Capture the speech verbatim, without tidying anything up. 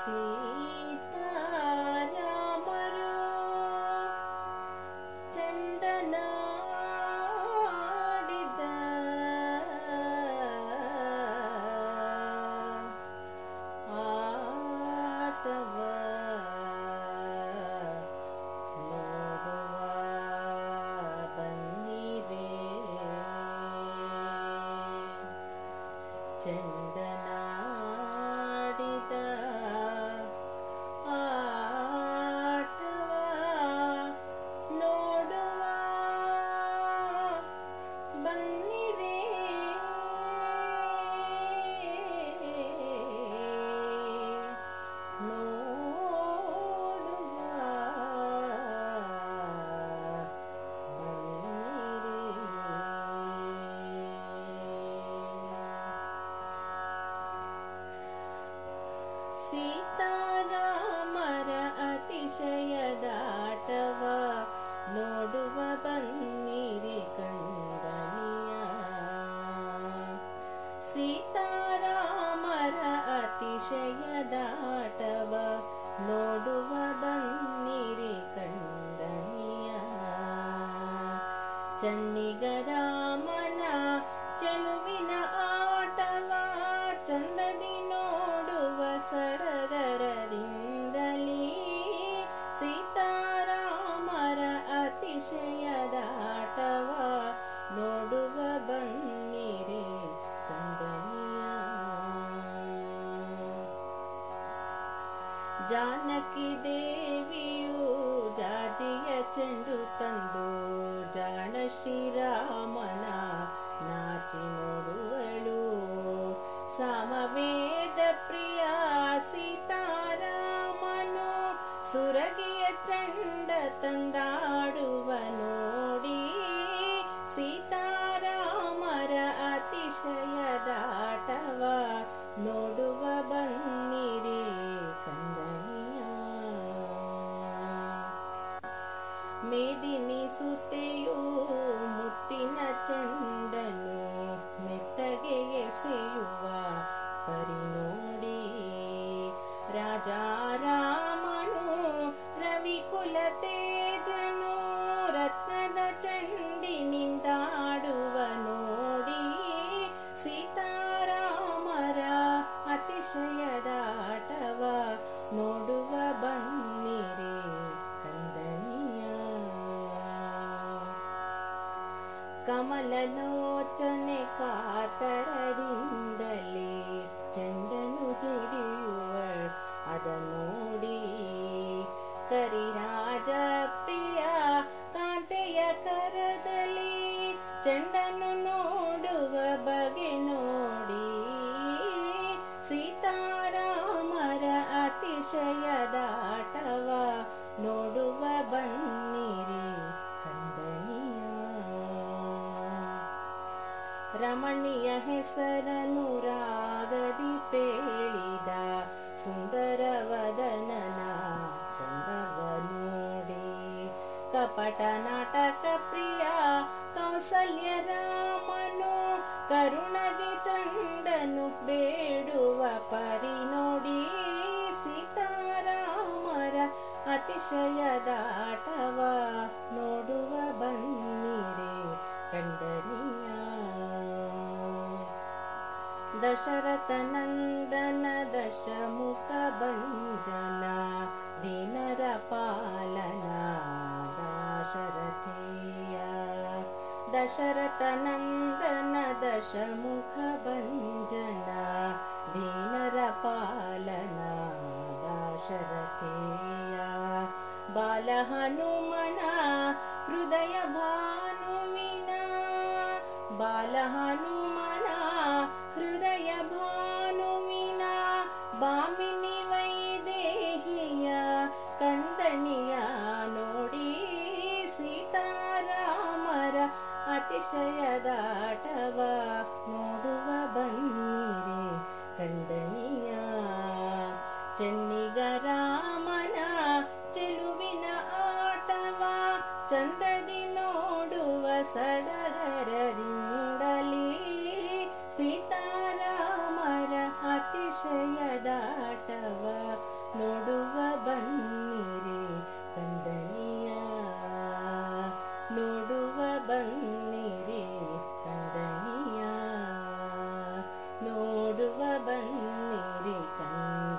ಸೀತಾರಾಮರು ಚಂದನಾಡಿದ ಆಟವ ನೋಡುವ ಬನ್ನಿರೆ ಚಂದನಾಡಿದ ಆಟವ ನೋಡುವ ಬನ್ನಿರೆ ನೋಡುವ ಬನ್ನಿರೆ ಸೀತಾರಾಮರ ಅತಿಶಯದಾಟವ ನೋಡುವ ಬನ್ನಿರಿ ಕಂದನಿಯ ಸೀತಾರಾಮರ ಅತಿಶಯದಾಟವ ನೋಡುವ ಬನ್ನಿರಿ ಕಂದನಿಯ ಚನ್ನಿಗರಾಮನ ಚೆಲುವಿನ ಆಟವ ಚಂದದಿ ನೋಡುವ ಸಡಗರದಿಂದಲೇ ಸೀತಾರಾಮರ ಅತಿಶಯದಾಟವ ನೋಡುವ ಬನ್ನಿರೆ ಕಂದನಿಯ ಜಾನಕಿ ದೇವಿಯು ಜಾಜಿಯ ಚೆಂಡು ತಂದು ಜಾಣ ಶ್ರೀರಾಮನ ನಾಚಿ ನೋಡುವಳು ಸಾಮವೇದ ಪ್ರಿಯ ಸೀತಾರಾಮನು ಸುರಗಿಯ ಚಂಡ ತಂದಾಡುವ ನೋಡಿ ಸೀತಾರಾಮರ ಅತಿಶಯದಾಟವ ನೋಡುವ ಬನ್ನಿರಿ ಕಂದನಿಯ ಮೇದಿನಿ ಸುತೆಯು ಮುತ್ತಿನ ಚಂಡನು ಮೆತ್ತಗೆ ಎಸೆಯುವ ಪರಿ ನೋಡಿ ರಾಜಾರಾಮನು ರವಿಕುಲ ತೇಜನು ರತ್ನದ ಚಂಡಿನಿಂದಾಡುವ ನೋಡಿ ಸೀತಾರಾಮರ ಅತಿಶಯದಾಟವ ನೋಡುವ ಬನ್ನಿರೆ ಕಂದನಿಯ ಕಮಲಲೋಚನೆ ಕಾತರದಿಂದಲೇ ಚೆಂಡನು ಹಿಡಿಯುವ ಅದ ನೋಡಿ ಕರಿರಾಜ ಪ್ರಿಯ ಕಾಂತೆಯ ಕರದಲ್ಲಿ ಚೆಂಡನು ನೋಡುವ ಬಗೆ ನೋಡಿ ಸೀತಾರಾಮರ ಅತಿಶಯದಾಟವ ನೋಡುವ ಬನ್ನಿರಿ ಕಂದನಿಯ ರಮಣಿಯ ಹೆಸರನು ರಾಗದಿ ಪೇಳಿದ ಸುಂದರವದನನ ಚಂದವ ನೋಡಿ ಕಪಟ ನಾಟಕ ಪ್ರಿಯ ಕೌಸಲ್ಯ ರಾಮನು ಕರುಣದಿ ಚಂಡನು ಬೇಡುವ ಪರಿ ನೋಡಿ ಸೀತಾರಾಮರ ಅತಿಶಯದಾಟವ ನೋಡುವ ಬನ್ನಿರೆ ಕಂದನಿಯ ದಶರಥ ನಂದನ ದಶಮುಖ ಭಂಜನ ದೀನರ ಪಾಲನ ದಾಶರಥಿಯ ದಶರಥ ನಂದನ ದಶಮುಖ ಭಂಜನ ದೀನರ ಪಾಲನ ದಾಶರಥಿಯ ಬಾಲ ಹನುಮನ ಹೃದಯ ಭಾನುವಿನ ಬಾಲ ಹನುಮನ ಹೃದಯ ಭಾನುವಿನ ಬಾಮಿನಿ ವೈದೇಹಿಯ ಕಂದನಿಯ ನೋಡಿ ಸೀತಾರಾಮರ ಅತಿಶಯದಾಟವ ನೋಡುವ ಬನ್ನಿರೆ ಕಂದನಿಯ ಚೆನ್ನಿಗರಾಮನ ಚೆಲುವಿನ ಆಟವ ಚಂದದಿ ನೋಡುವ ಸಡಗರದಿಂದಲೇ ಸೀತಾರಾಮರ ಅತಿಶಯದಾಟವ ನೋಡುವ ಬನ್ನಿರಿ ಕಣ್ಣ